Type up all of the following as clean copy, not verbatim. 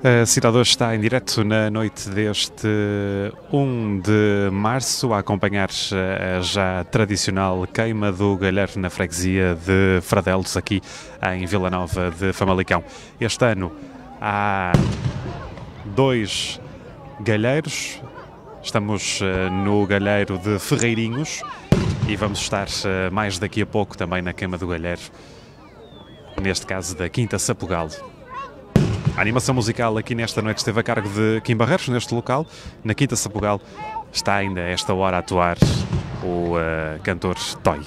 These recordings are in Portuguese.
A cidade hoje está em direto na noite deste 1 de março a acompanhar a já tradicional queima do galheiro na freguesia de Fradelos, aqui em Vila Nova de Famalicão. Este ano há 2 galheiros, estamos no galheiro de Ferreirinhos e vamos estar mais daqui a pouco também na queima do galheiro, neste caso da Quinta Sapugal. A animação musical aqui nesta noite esteve a cargo de Kim Barreiros, neste local. Na Quinta Sapugal está ainda a esta hora a atuar o cantor Toy.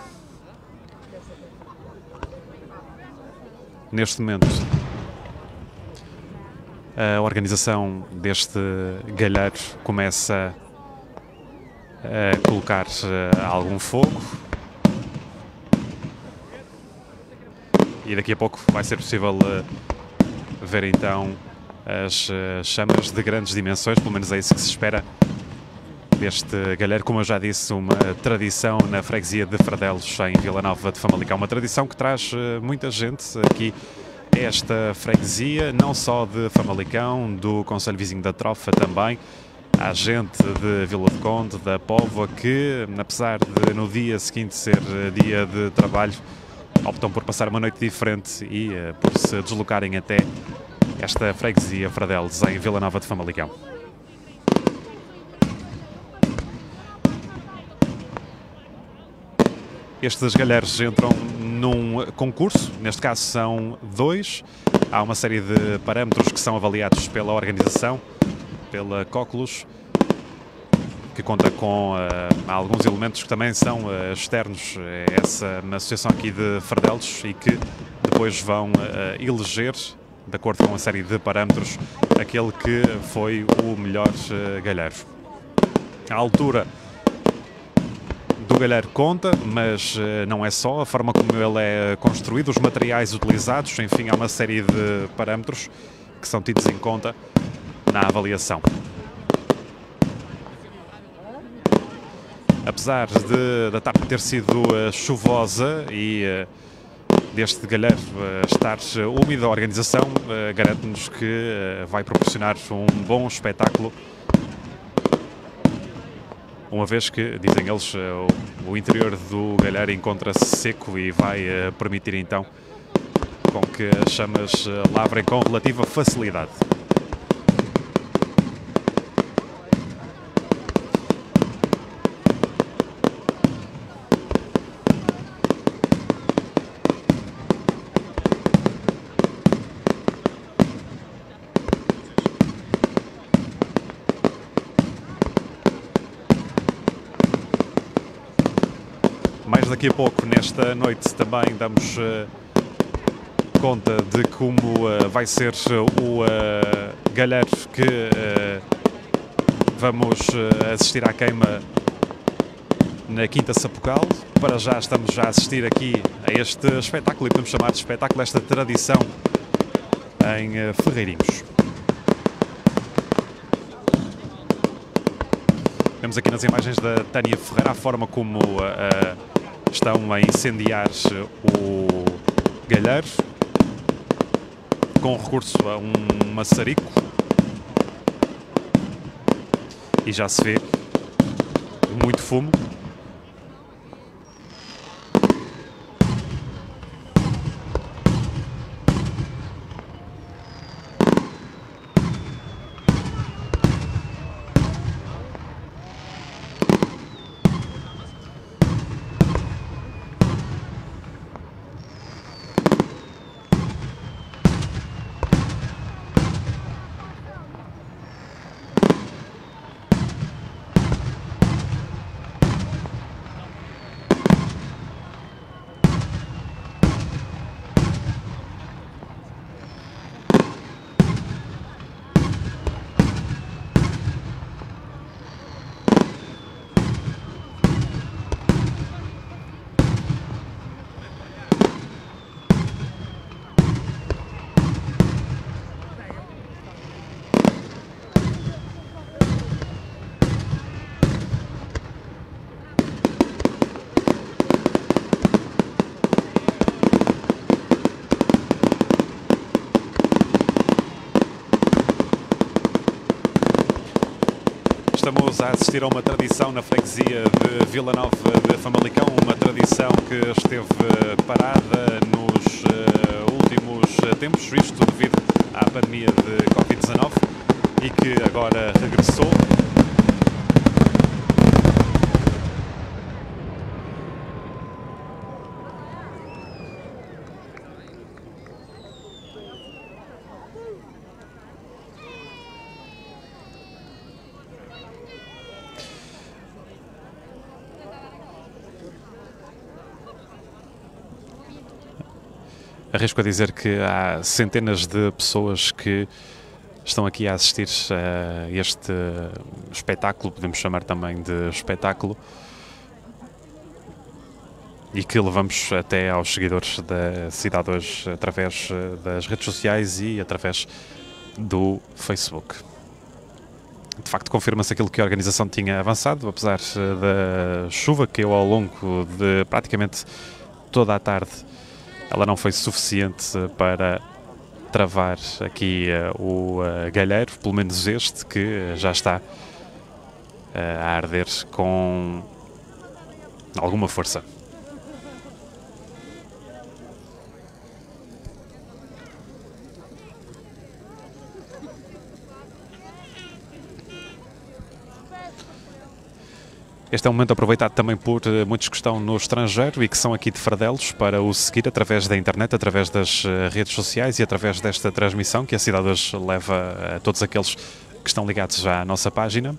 Neste momento, a organização deste galheiro começa a colocar algum fogo. E daqui a pouco vai ser possível ver então as chamas de grandes dimensões, pelo menos é isso que se espera deste galheiro. Como eu já disse, uma tradição na freguesia de Fradelos, em Vila Nova de Famalicão. Uma tradição que traz muita gente aqui a esta freguesia, não só de Famalicão, do concelho vizinho da Trofa também. Há gente de Vila do Conde, da Póvoa, que, apesar de no dia seguinte ser dia de trabalho, optam por passar uma noite diferente e por se deslocarem até esta freguesia Fradelos, em Vila Nova de Famalicão. Estes galheiros entram num concurso, neste caso são 2. Há uma série de parâmetros que são avaliados pela organização, pela Cóculos, que conta com alguns elementos que também são externos a essa associação aqui de Fradelos e que depois vão eleger, de acordo com uma série de parâmetros, aquele que foi o melhor galheiro. A altura do galheiro conta, mas não é só a forma como ele é construído, os materiais utilizados, enfim, há uma série de parâmetros que são tidos em conta na avaliação. Apesar da tarde ter sido chuvosa e deste galheiro estar úmido, a organização garante-nos que vai proporcionar um bom espetáculo, uma vez que, dizem eles, o interior do galheiro encontra-se seco e vai permitir então com que as chamas lavrem com relativa facilidade. Mais daqui a pouco, nesta noite, também damos conta de como vai ser o galheiro que vamos assistir à queima na Quinta Sapugal. Para já estamos a assistir aqui a este espetáculo, e podemos chamar de espetáculo esta tradição em Ferreirinhos. Vemos aqui nas imagens da Tânia Ferreira a forma como estão a incendiar o galheiro com recurso a um maçarico, e já se vê muito fumo. estamos a assistir a uma tradição na freguesia de Vila Nova de Famalicão, uma tradição que esteve parada nos últimos tempos, isto devido à pandemia de Covid-19 e que agora regressou. Arrisco a dizer que há centenas de pessoas que estão aqui a assistir a este espetáculo, podemos chamar também de espetáculo, e que levamos até aos seguidores da Cidade Hoje através das redes sociais e através do Facebook. De facto, confirma-se aquilo que a organização tinha avançado, apesar da chuva que caiu ao longo de praticamente toda a tarde. Ela não foi suficiente para travar aqui o galheiro, pelo menos este, que já está a arder com alguma força. Este é um momento aproveitado também por muitos que estão no estrangeiro e que são aqui de Fradelos para o seguir através da internet, através das redes sociais e através desta transmissão que a Cidade Hoje leva a todos aqueles que estão ligados já à nossa página.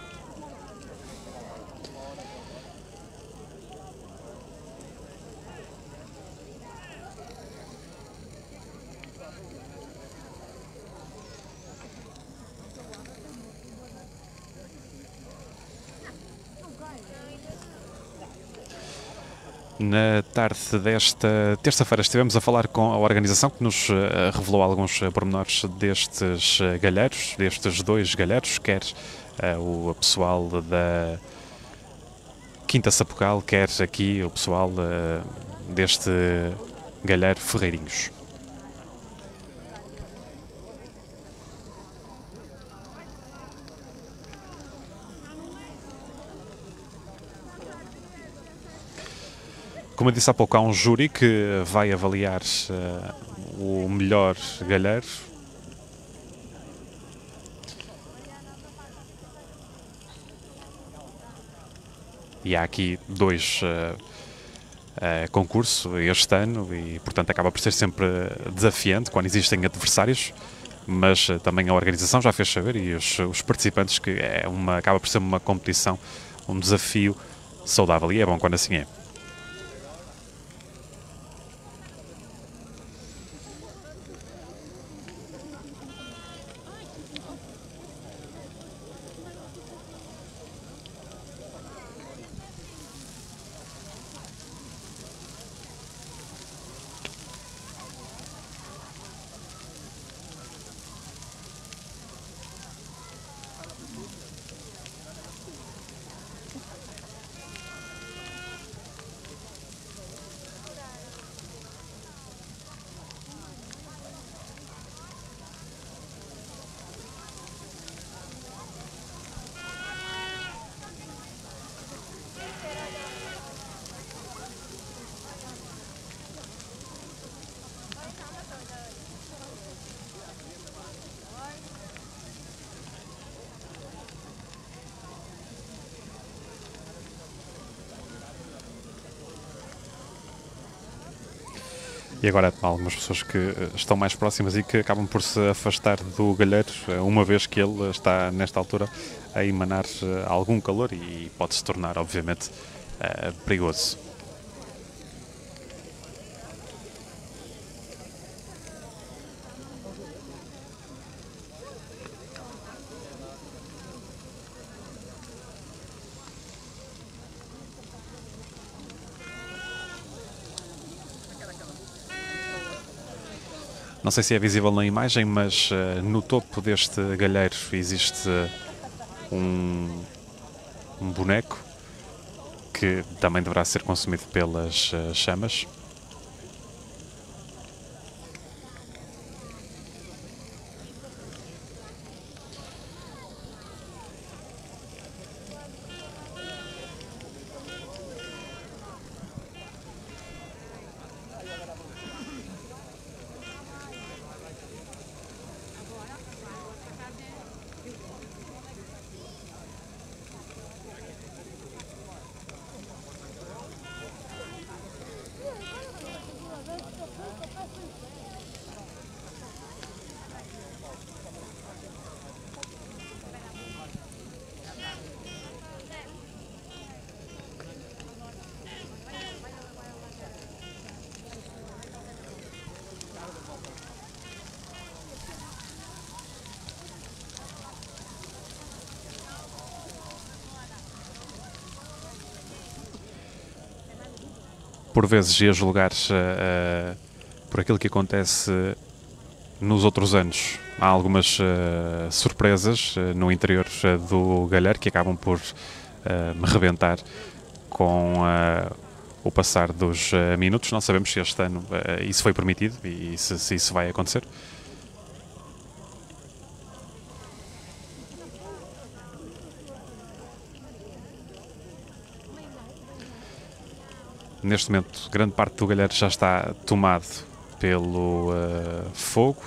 Na tarde desta terça-feira estivemos a falar com a organização que nos revelou alguns pormenores destes galheiros, destes dois galheiros, quer o pessoal da Quinta Sapucal, quer aqui o pessoal deste galheiro Ferreirinhos. Como eu disse há pouco, há um júri que vai avaliar o melhor galheiro. E há aqui dois concursos este ano e, portanto, acaba por ser sempre desafiante quando existem adversários, mas também a organização já fez saber e os participantes que acaba por ser uma competição, um desafio saudável e é bom quando assim é. E agora há algumas pessoas que estão mais próximas e que acabam por se afastar do galheiro, uma vez que ele está, nesta altura, a emanar algum calor e pode se tornar, obviamente, perigoso. Não sei se é visível na imagem, mas no topo deste galheiro existe um boneco que também deverá ser consumido pelas chamas. por vezes e a julgar por aquilo que acontece nos outros anos. Há algumas surpresas no interior do Galheiro que acabam por me rebentar com o passar dos minutos. Não sabemos se este ano isso foi permitido e se isso vai acontecer. Neste momento, grande parte do Galheiro já está tomado pelo fogo.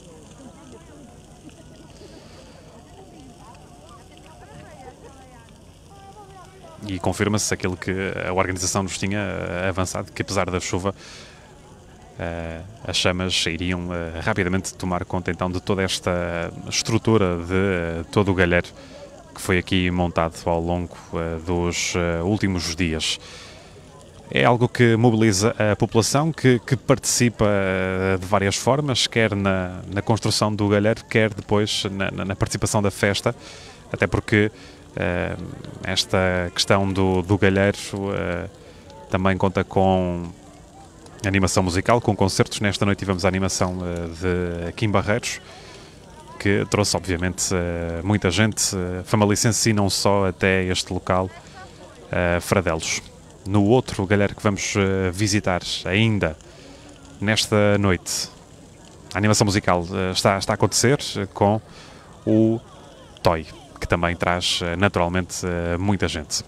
E confirma-se aquilo que a organização nos tinha avançado, que apesar da chuva, as chamas iriam rapidamente tomar conta então de toda esta estrutura de todo o Galheiro que foi aqui montado ao longo dos últimos dias. É algo que mobiliza a população, que participa de várias formas, quer na construção do Galheiro, quer depois na participação da festa, até porque esta questão do Galheiro também conta com animação musical, com concertos. Nesta noite tivemos a animação de Kim Barreiros, que trouxe obviamente muita gente famalicense e não só até este local, Fradelos. No outro Galheiro que vamos visitar ainda nesta noite, a animação musical está a acontecer com o Toy, que também traz naturalmente muita gente.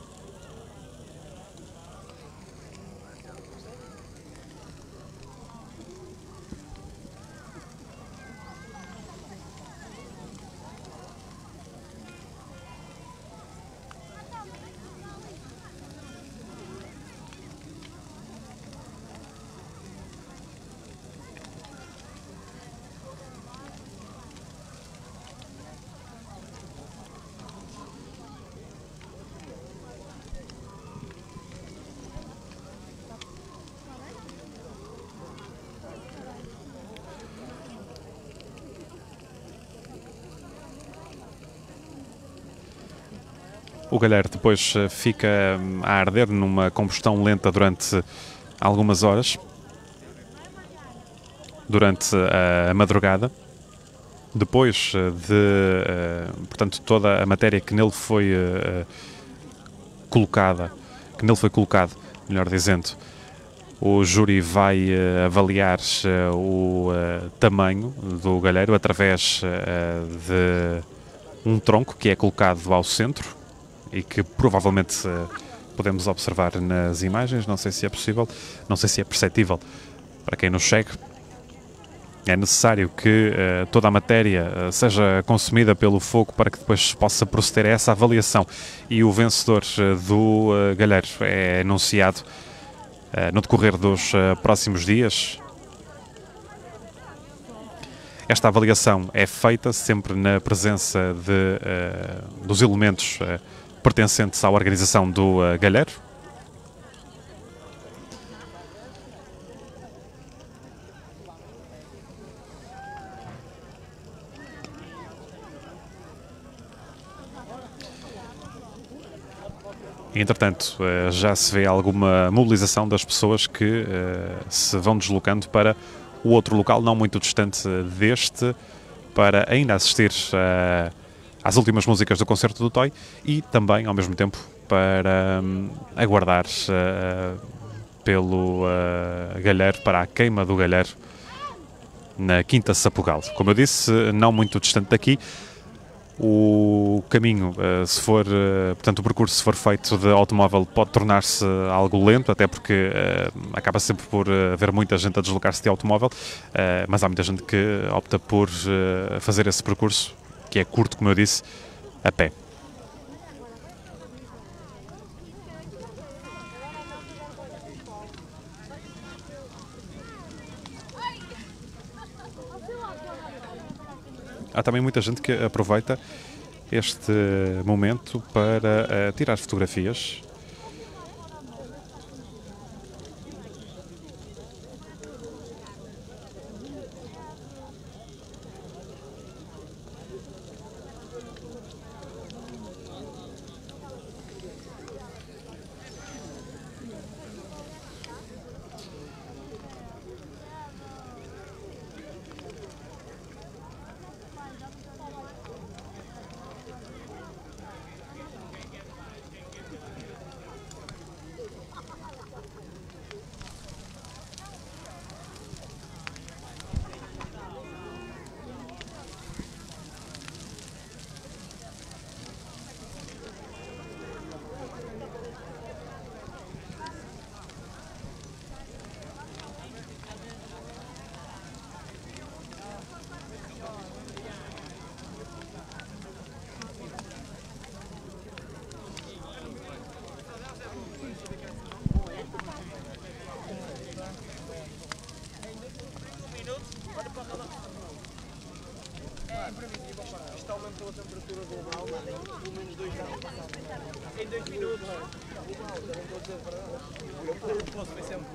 O Galheiro depois fica a arder numa combustão lenta durante algumas horas, durante a madrugada. Depois portanto, toda a matéria que nele foi colocado, melhor dizendo, o júri vai avaliar o tamanho do Galheiro através de um tronco que é colocado ao centro e que provavelmente podemos observar nas imagens. Não sei se é possível, não sei se é perceptível para quem nos segue. É necessário que toda a matéria seja consumida pelo fogo para que depois possa proceder a essa avaliação, e o vencedor do Galheiro é anunciado no decorrer dos próximos dias. Esta avaliação é feita sempre na presença dos elementos pertencentes à organização do Galheiro. Entretanto, já se vê alguma mobilização das pessoas que se vão deslocando para o outro local, não muito distante deste, para ainda assistir às últimas músicas do concerto do Toy e também, ao mesmo tempo, para aguardar pelo Galheiro, para a queima do Galheiro na Quinta Sapugal. Como eu disse, não muito distante daqui. O caminho, portanto, o percurso, se for feito de automóvel, pode tornar-se algo lento, até porque acaba sempre por haver muita gente a deslocar-se de automóvel, mas há muita gente que opta por fazer esse percurso, que é curto, como eu disse, a pé. Há também muita gente que aproveita este momento para tirar fotografias. Isto aumentou a temperatura global em pelo menos 2 graus. Em 2 minutos. O poço foi sempre.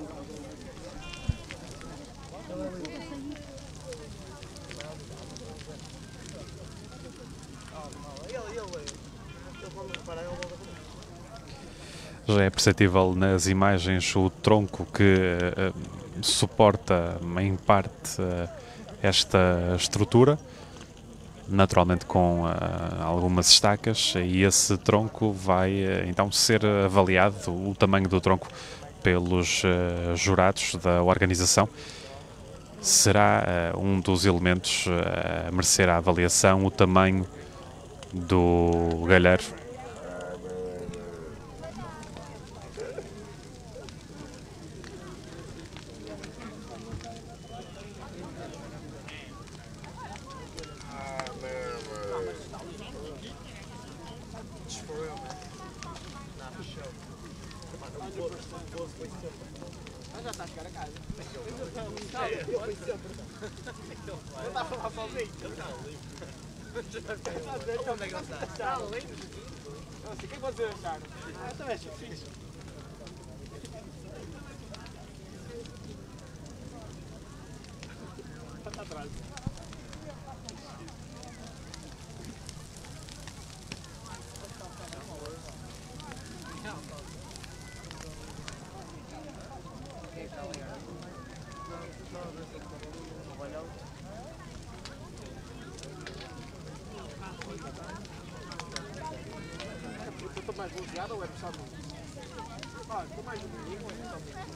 Já é perceptível nas imagens o tronco que suporta em parte esta estrutura, naturalmente com algumas estacas, e esse tronco vai então ser avaliado, o tamanho do tronco, pelos jurados da organização. Será um dos elementos a merecer a avaliação, o tamanho do galheiro. Já está a chegar a casa. Ele está a falar sozinho. Ele está ali. Onde é que ele está? Está ali. O que é que vocês acharam? Também achei fixe. Está atrás. Estou mais bloqueado ou é puxado? Estou mais bloqueado ou é puxado?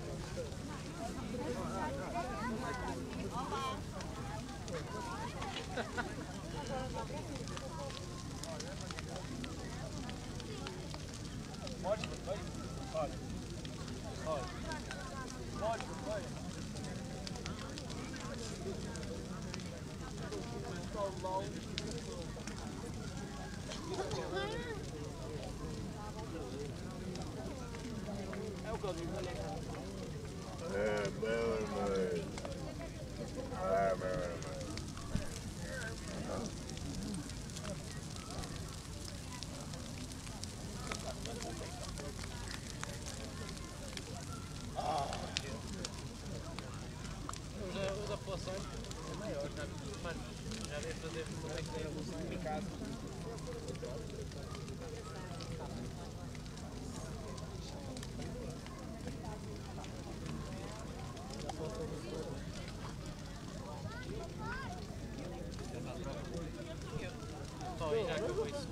É o que eu digo, olha aí. Os apelações é maior, mano, já deve fazer em casa. Já acabou isso.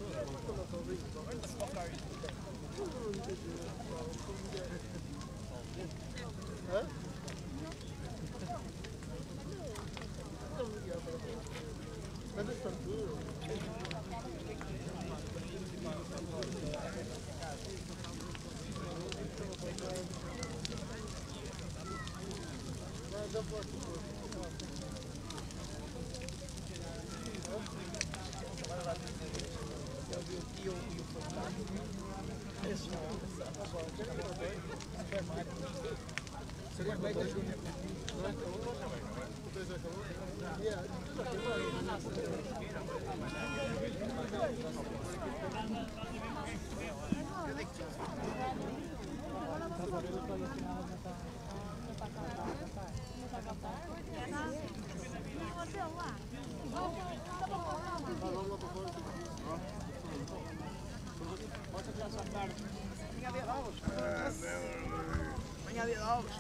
Amanhã dia de ovos.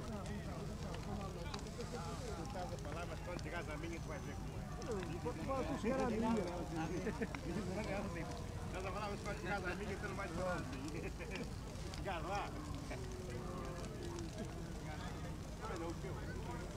Estás a falar, mas quando chegares à minha tu vais ver como é. Tu chegar à minha, não é? Estás a falar, mas quando chegares à minha tu não vais falar assim. Chegar lá. Olha o teu.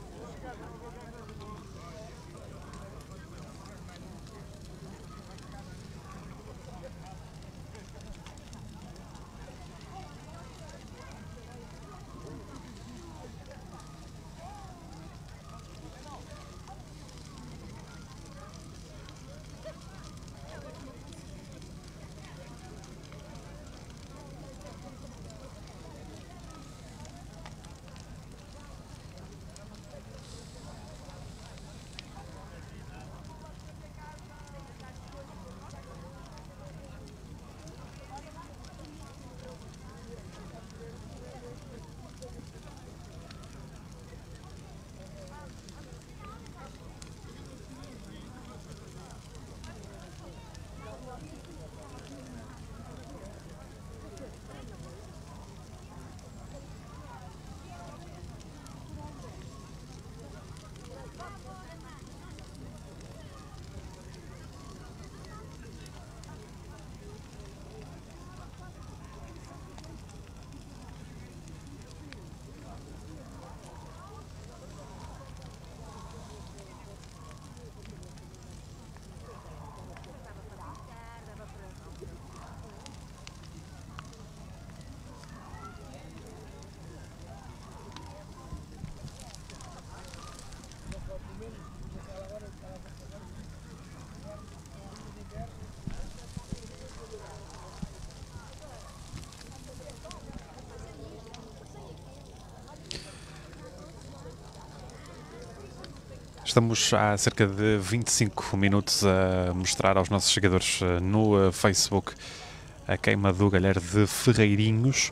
Estamos há cerca de 25 minutos a mostrar aos nossos seguidores no Facebook a queima do galheiro de Ferreirinhos.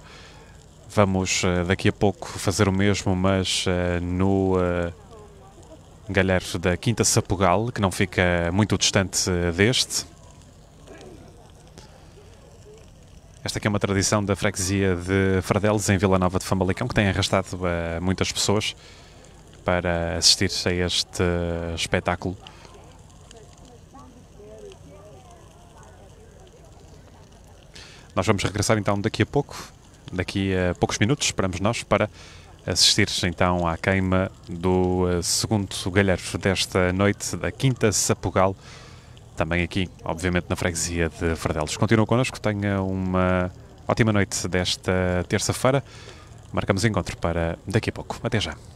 Vamos daqui a pouco fazer o mesmo, mas no galheiro da Quinta Sapugal, que não fica muito distante deste. Esta aqui é uma tradição da freguesia de Fradelos, em Vila Nova de Famalicão, que tem arrastado muitas pessoas para assistir a este espetáculo. Nós vamos regressar então daqui a pouco, daqui a poucos minutos, esperamos nós, para assistir então à queima do segundo galheiro desta noite da Quinta Sapugal, também aqui, obviamente, na freguesia de Fradelos. Continua connosco, tenha uma ótima noite desta terça-feira. Marcamos encontro para daqui a pouco. Até já.